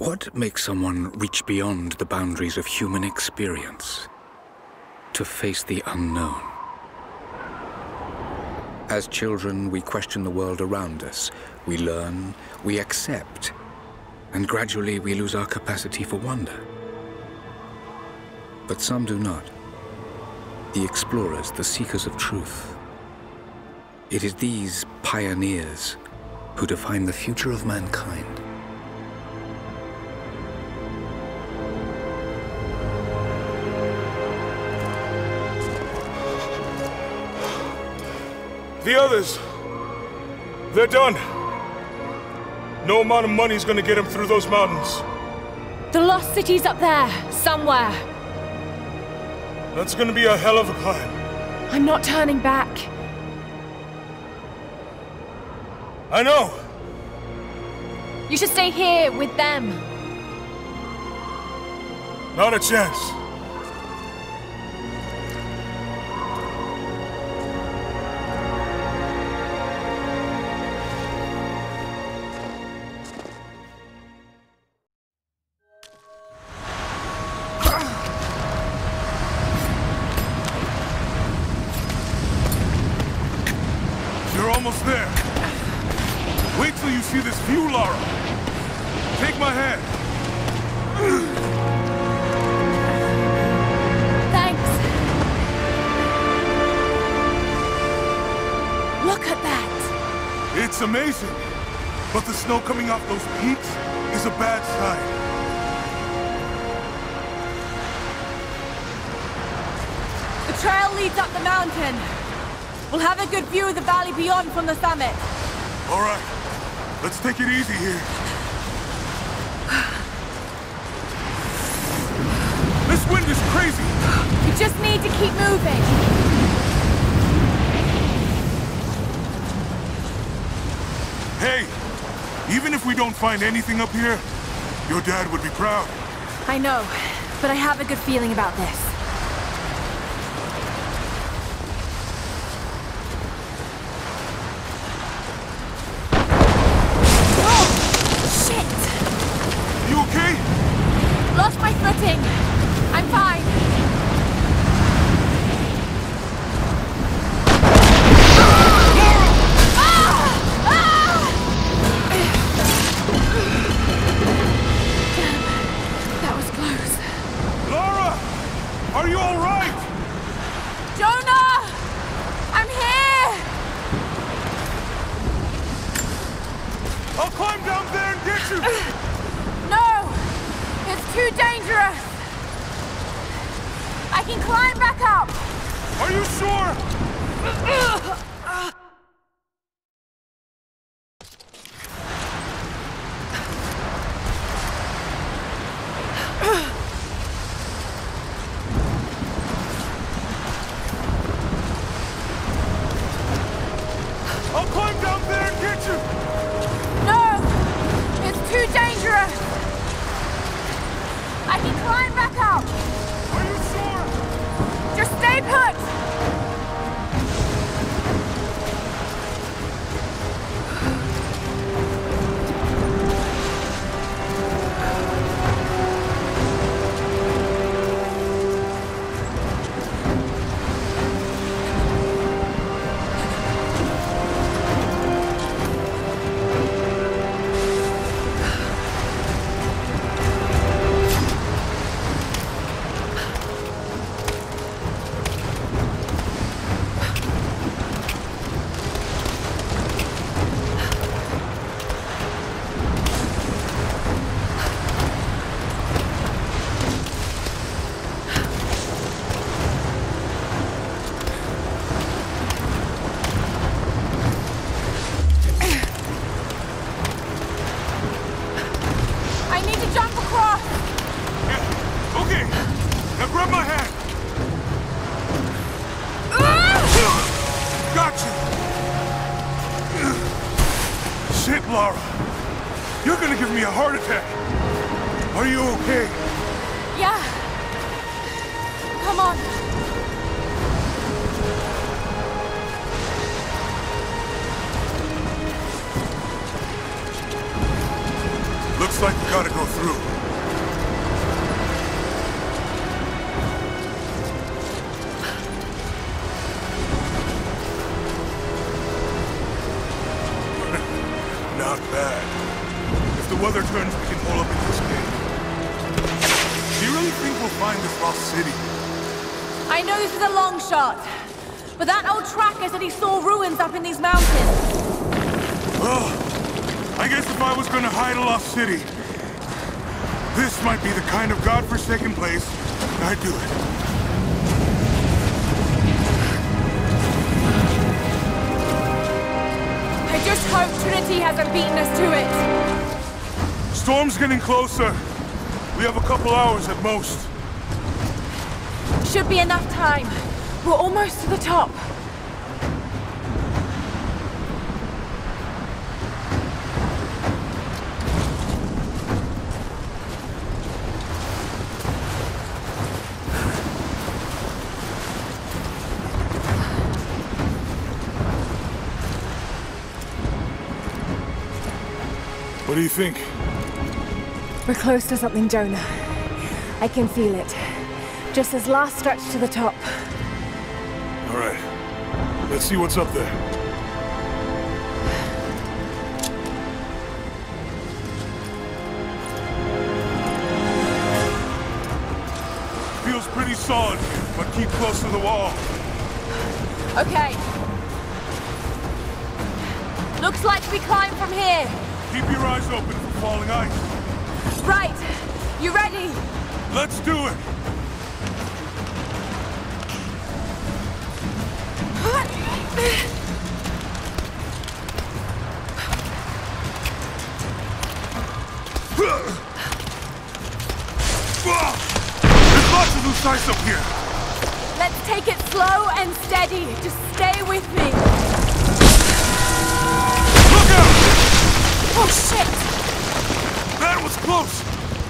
What makes someone reach beyond the boundaries of human experience to face the unknown? As children, we question the world around us. We learn, we accept, and gradually we lose our capacity for wonder. But some do not. The explorers, the seekers of truth. It is these pioneers who define the future of mankind. The others, they're done. No amount of money's gonna get them through those mountains. The lost city's up there, somewhere. That's gonna be a hell of a climb. I'm not turning back. I know. You should stay here with them. Not a chance. You're almost there. Wait till you see this view, Lara. Take my hand. Thanks. Look at that. It's amazing. But the snow coming off those peaks is a bad sign. The trail leads up the mountain. We'll have a good view of the valley beyond from the summit. All right. Let's take it easy here. This wind is crazy. We just need to keep moving. Hey, even if we don't find anything up here, your dad would be proud. I know, but I have a good feeling about this. You okay? Lost my footing. I'm fine. That was close. Lara! Are you all right? Jonah! I'm here! I'll climb down there and get you! No! It's too dangerous! I can climb back up! Are you sure? I'll climb down there and get you! No! It's too dangerous! I can climb back up! Are you sure? Just stay put! Shit, Lara. You're gonna give me a heart attack. Are you okay? Yeah. Come on. Looks Looks like we gotta go through. Not bad. If the weather turns, we can pull up in this cave. Do you really think we'll find this lost city? I know this is a long shot, but that old tracker said he saw ruins up in these mountains. Well, I guess if I was gonna hide a lost city, this might be the kind of godforsaken place I'd do it. I just hope Trinity hasn't beaten us to it. Storm's getting closer. We have a couple hours at most. Should be enough time. We're almost to the top. What do you think? We're close to something, Jonah. I can feel it. Just this last stretch to the top. All right. Let's see what's up there. Feels pretty solid here, but keep close to the wall. Okay. Looks like we climb from here. Keep your eyes open for falling ice. Right. You ready? Let's do it. There's lots of loose ice up here. Let's take it slow and steady. Just stay with me. Look out! Oh, shit! That was close.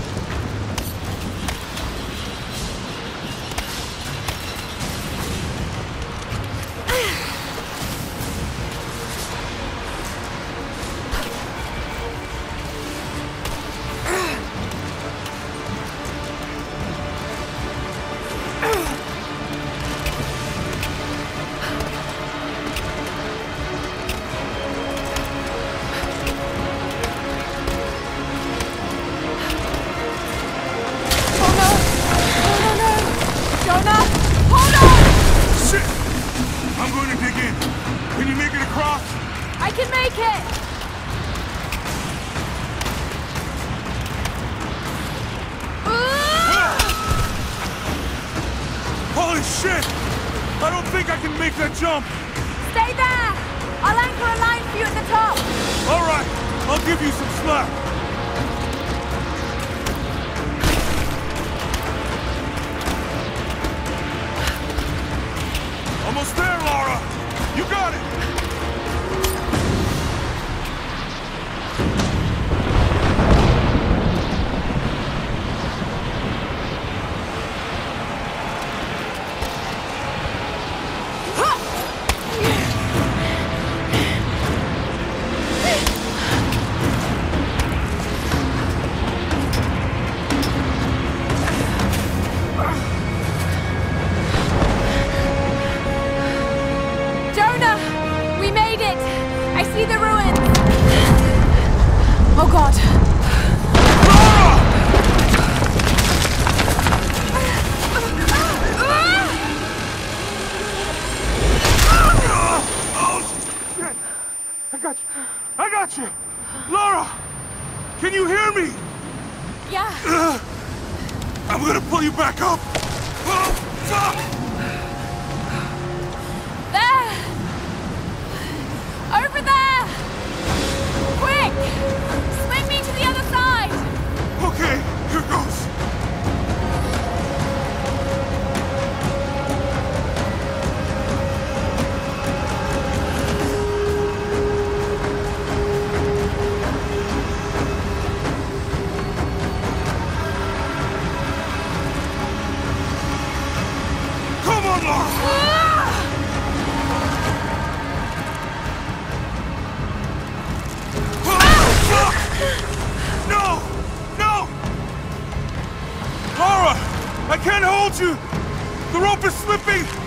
I can make it! Holy shit! I don't think I can make that jump! Stay there! I'll anchor a line for you at the top! Alright, I'll give you some slack! Almost there, Lara! You got it! See the ruins! Oh God! Oh, shit! I got you! Lara! Can you hear me? Yeah. I'm gonna pull you back up! Oh, fuck! There! Over there! Quick! Swing me to the other side! Okay, here goes. Come on, Lara! No! can't hold you! The rope is slipping!